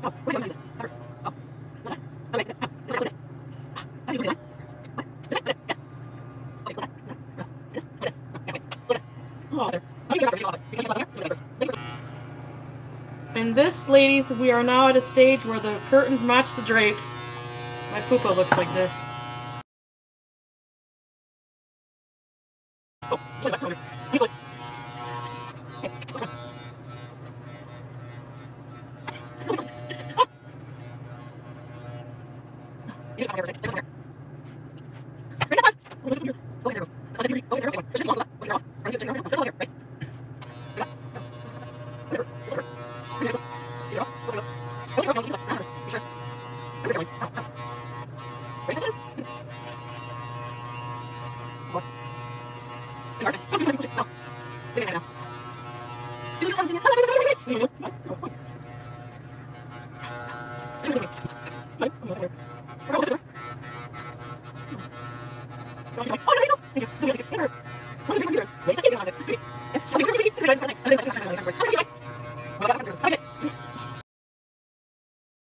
And this, ladies, we are now at a stage where the curtains match the drapes. My fupa looks like this.